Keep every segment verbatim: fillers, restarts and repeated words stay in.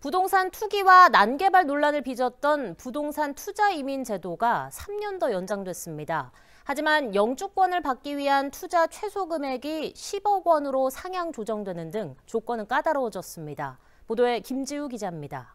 부동산 투기와 난개발 논란을 빚었던 부동산 투자 이민 제도가 삼 년 더 연장됐습니다. 하지만 영주권을 받기 위한 투자 최소 금액이 십억 원으로 상향 조정되는 등 조건은 까다로워졌습니다. 보도에 김지우 기자입니다.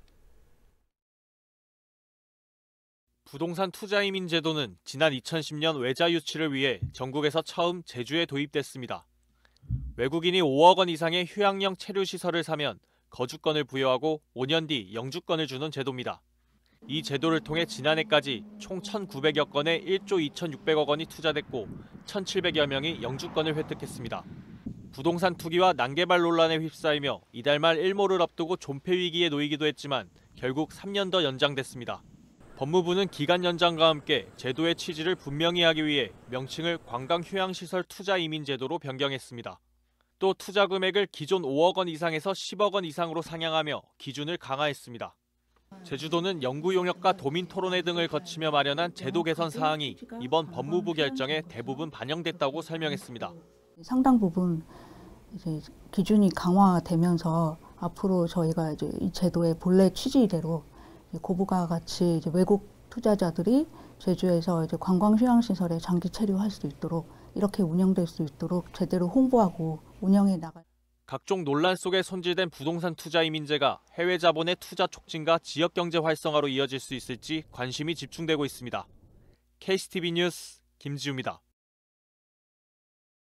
부동산 투자 이민 제도는 지난 이천십 년 외자 유치를 위해 전국에서 처음 제주에 도입됐습니다. 외국인이 오억 원 이상의 휴양형 체류 시설을 사면 거주권을 부여하고 오 년 뒤 영주권을 주는 제도입니다. 이 제도를 통해 지난해까지 총 천구백여 건에 일조 이천육백억 원이 투자됐고 천칠백여 명이 영주권을 획득했습니다. 부동산 투기와 난개발 논란에 휩싸이며 이달 말 일몰을 앞두고 존폐 위기에 놓이기도 했지만 결국 삼 년 더 연장됐습니다. 법무부는 기간 연장과 함께 제도의 취지를 분명히 하기 위해 명칭을 관광휴양시설 투자 이민 제도로 변경했습니다. 또 투자 금액을 기존 오억 원 이상에서 십억 원 이상으로 상향하며 기준을 강화했습니다. 제주도는 연구 용역과 도민 토론회 등을 거치며 마련한 제도 개선 사항이 이번 법무부 결정에 대부분 반영됐다고 설명했습니다. 상당 부분 이제 기준이 강화되면서 앞으로 저희가 이제 이 제도의 본래 취지대로 고부가 같이 이제 외국 투자자들이 제주에서 이제 관광휴양시설에 장기 체류할 수 있도록 이렇게 운영될 수 있도록 제대로 홍보하고 운영해 나갈. 각종 논란 속에 손질된 부동산 투자 이민제가 해외 자본의 투자 촉진과 지역 경제 활성화로 이어질 수 있을지 관심이 집중되고 있습니다. 케이씨티비 뉴스 김지우입니다.